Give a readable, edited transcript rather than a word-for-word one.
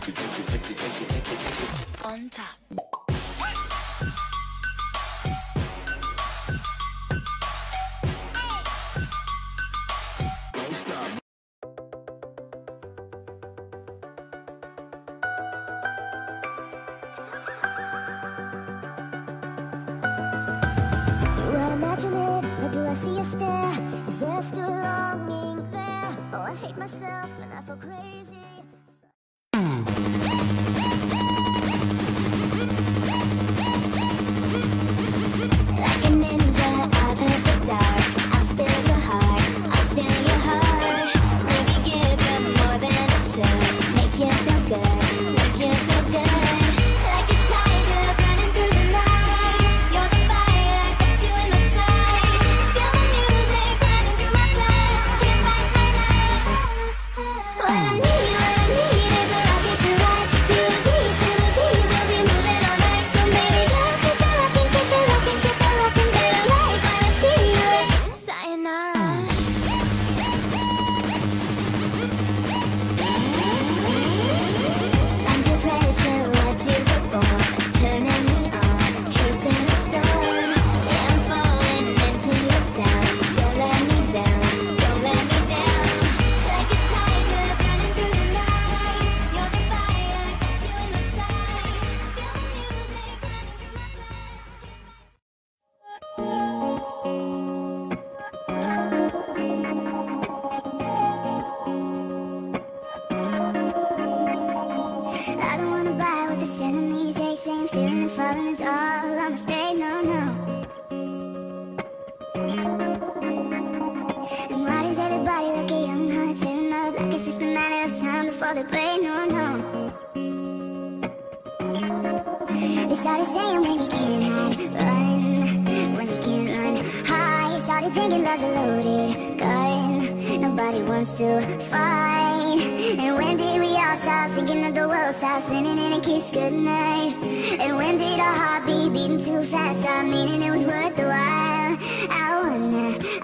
On top. Imagine it, or do I see a stare? Is there still longing there? Oh, I hate myself and I feel crazy. Like a ninja out of the dark, I'll steal your heart, I'll steal your heart. Maybe give you more than I should. Make you feel good, make you feel good. Like a tiger running through the night. You're the fire, got you in my sight. Feel the music running through my blood. Can't fight my love. What I need is a rocket to ride. To the beat, we'll be moving all night. So maybe just keep it rockin', keep it rockin', keep it rockin'. Better like when I see you, it's sayonara. Under pressure, what you perform, turning me on, chasing the storm. Yeah, I'm falling into your sound. Don't let me down, don't let me down. Like a tiger running through the night. You're the fire, got you in my sight. Feel the music running through my I don't wanna buy what they're selling these days. Saying feeling and falling is all a mistake, no, no. And why does everybody look at young hearts filling up like it's just a matter of time before they break, no, no. They started saying when you can't hide, run. When you can't run, hide. Started thinking love's a loaded gun. Nobody wants to fight. And when did we all stop thinking that the world stopped spinning and a kiss goodnight? And when did our heart be beating too fast stop meaning it was worth the while? I wanna